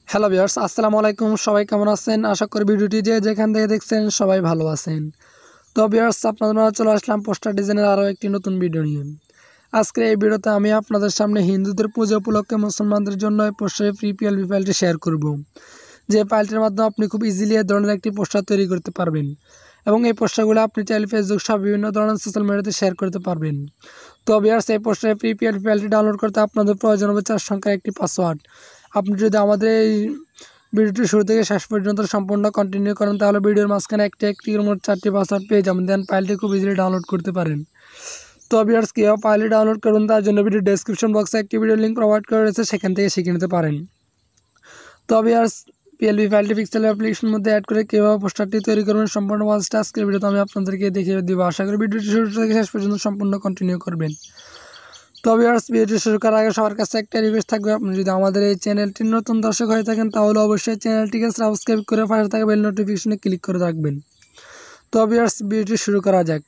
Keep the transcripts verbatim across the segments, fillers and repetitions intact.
Hello viewers, আসসালামু আলাইকুম। সবাই কেমন আছেন? আশা করি ভিডিওটি যে যেখান থেকে দেখছেন সবাই ভালো আছেন। তো ভিউয়ার্স, আপনারা চলে আসলাম পোস্টার ডিজাইনের আরও একটি নতুন ভিডিও নিয়ে। আজকে এই ভিডিওতে আমি আপনাদের সামনে হিন্দুদের পুজো উপলক্ষে মুসলমানদের জন্য এই পোস্টারের ফ্রি পিএলপি ফাইলটি শেয়ার করব, যে ফাইলটির মাধ্যমে আপনি খুব ইজিলি এই ধরনের একটি পোস্টার তৈরি করতে পারবেন এবং এই পোস্টারগুলো আপনি চাইলে ফেসবুক সহ বিভিন্ন ধরনের সোশ্যাল মিডিয়াতে শেয়ার করতে পারবেন। তো ভিউয়ার্স, এই পোস্টারের ফ্রি পিএলপি ফাইলটি ডাউনলোড করতে আপনাদের প্রয়োজন হবে চার সংখ্যার একটি পাসওয়ার্ড। আপনি যদি আমাদের এই ভিডিওটি শুরু থেকে শেষ পর্যন্ত সম্পূর্ণ কন্টিনিউ করেন তাহলে ভিডিওর মাঝখানে একটি একটি মোট চারটি পাসওয়ার্ড পেয়ে যাবেন, দেন ফাইলটি খুব ইজিলি ডাউনলোড করতে পারেন। তো ভিউয়ার্স, কীভাবে ফাইলটি ডাউনলোড করুন তার জন্য ভিডিও ডেসক্রিপশন বক্সে একটি ভিডিও লিঙ্ক প্রোভাইড করা রয়েছে, সেখান থেকে শিখে নিতে পারেন। তো ভিউয়ার্স, পিএলপি ফাইলটি পিক্সেল অ্যাপ্লিকেশনের মধ্যে অ্যাড করে কীভাবে পোস্টারটি তৈরি করবেন সম্পূর্ণ ওয়াজটা আজকের ভিডিওতে আমি আপনাদেরকে দেখিয়ে দেবো। আশা করি ভিডিওটি শুরু থেকে শেষ পর্যন্ত সম্পূর্ণ কন্টিনিউ করবেন। তো ভিউয়ার্স, ভিডিওটি শুরু করার আগে সবার কাছে একটা রিকোয়েস্ট থাকবে, আপনি যদি আমাদের এই চ্যানেলটির নতুন দর্শক হয়ে থাকেন তাহলে অবশ্যই চ্যানেলটিকে সাবস্ক্রাইব করে পাশে থাকা বেল নোটিফিকেশনে ক্লিক করে রাখবেন। তো ভিউয়ার্স, ভিডিওটি শুরু করা যাক।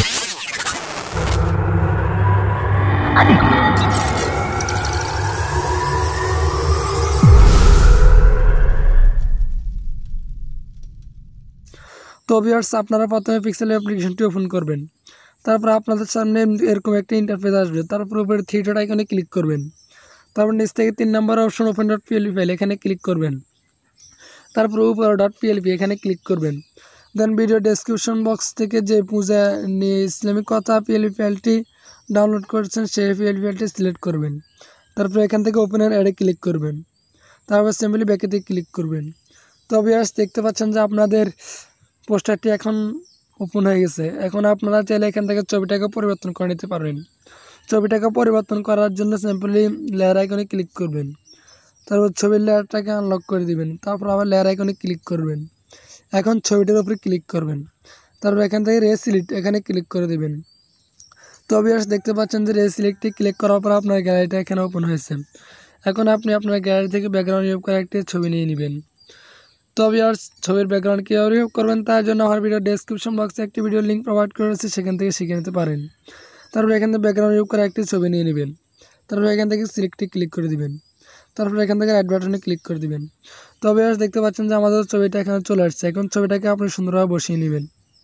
তো ভিউয়ার্স, আপনারা প্রথমে পিক্সেল অ্যাপ্লিকেশনটি ওপেন করবেন। তারপর আপনাদের সামনে এরকম একটা ইন্টারফেস আসবে। তারপর উপরে থ্রি ডট আইকনে ক্লিক করবেন। তারপর নিচ থেকে তিন নম্বর option open dot PLP file, এখানে ক্লিক করবেন। তারপর উপরে ডট পিএলপি এখানে ক্লিক করবেন। দেন ভিডিও ডেসক্রিপশন বক্স থেকে যে পূজা নিয়ে ইসলামিক কথা পিএলপি ফাইলটি ডাউনলোড করছেন সেই পিএলপি ফাইলটি সিলেক্ট করবেন। তারপর এখান থেকে ওপেনের অ্যাডে ক্লিক করবেন। তারপর সিম্পলি ব্যাকেতে ক্লিক করবেন। তো ভিউয়ার্স, দেখতে পাচ্ছেন যে আপনাদের পোস্টারটি এখন ওপেন হয়ে গেছে। এখন আপনারা চাইলে এখান থেকে ছবিটাকে পরিবর্তন করে নিতে পারবেন। ছবিটাকে পরিবর্তন করার জন্য সিম্পলি লেয়ার আইকনে ক্লিক করবেন। তারপর ছবির লেয়ারটাকে আনলক করে দিবেন। তারপর আবার লেয়ার আইকনে ক্লিক করবেন। এখন ছবিটার উপরে ক্লিক করবেন। তারপর এখান থেকে রে সিলেক্ট এখানে ক্লিক করে দিবেন। তো ভিউয়ার্স, দেখতে পাচ্ছেন যে রে সিলেক্টে ক্লিক করার পর আপনার গ্যালারিটা এখানে ওপেন হয়েছে। এখন আপনি আপনার গ্যালারি থেকে ব্যাকগ্রাউন্ড রিমুভ করে একটি ছবি নিয়ে নেবেন। তো ভিউয়ার্স, ছবির ব্যাকগ্রাউন্ড কীভাবে রিমুভ করবেন তার জন্য আমার ভিডিও ডেসক্রিপশন বক্সে একটি ভিডিও লিঙ্ক প্রোভাইড করে রয়েছে, সেখান থেকে শিখে নিতে পারেন। তারপর এখান থেকে ব্যাকগ্রাউন্ড রিমুভ করে একটি ছবি নিয়ে নেবেন। তারপর এখান থেকে সিলেক্টে ক্লিক করে দিবেন। তারপর এখান থেকে রাইট বাটনে ক্লিক করে দিবেন। তো ভিউয়ার্স, দেখতে পাচ্ছেন যে আমাদের ছবিটা এখানে চলে আসছে। এখন ছবিটাকে আপনি সুন্দরভাবে বসিয়ে নেবেন।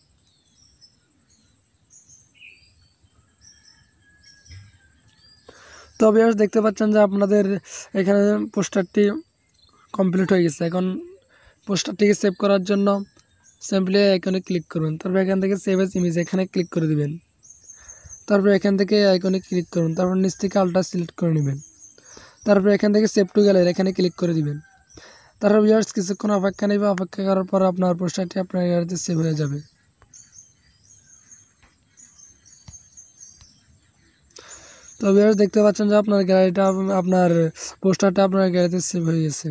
তো ভিউয়ার্স, দেখতে পাচ্ছেন যে আপনাদের এখানে পোস্টারটি কমপ্লিট হয়ে গেছে। এখন পোস্টারটিকে সেভ করার জন্য সিম্পলি আইকনে ক্লিক করবেন। তারপর এখান থেকে সেভ এজ ইমেজ এখানে ক্লিক করে দিবেন। তারপর এখান থেকে আইকনে ক্লিক করুন। তারপর নিচ থেকে আলটা সিলেক্ট করে নেবেন। তারপর এখান থেকে সেভ টু গ্যালারি এখানে ক্লিক করে দিবেন। তারপর ভিউয়ার্স, কিছুক্ষণ অপেক্ষা নেবে। অপেক্ষা করার পর আপনার পোস্টারটি আপনার গ্যালারিতে সেভ হয়ে যাবে। তো ভিউয়ার্স, দেখতে পাচ্ছেন যে আপনার গ্যালারিটা আপনার পোস্টারটা আপনার গ্যালারিতে সেভ হয়ে গেছে।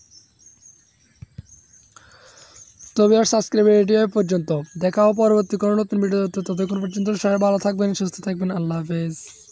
তো ভিউয়ার্স, আজকের ভিডিওটি এই পর্যন্ত। দেখা হবে পরবর্তী কোনো নতুন ভিডিওতে। ততক্ষণ পর্যন্ত সবাই ভালো থাকবেন, সুস্থ থাকবেন। আল্লাহ হাফেজ।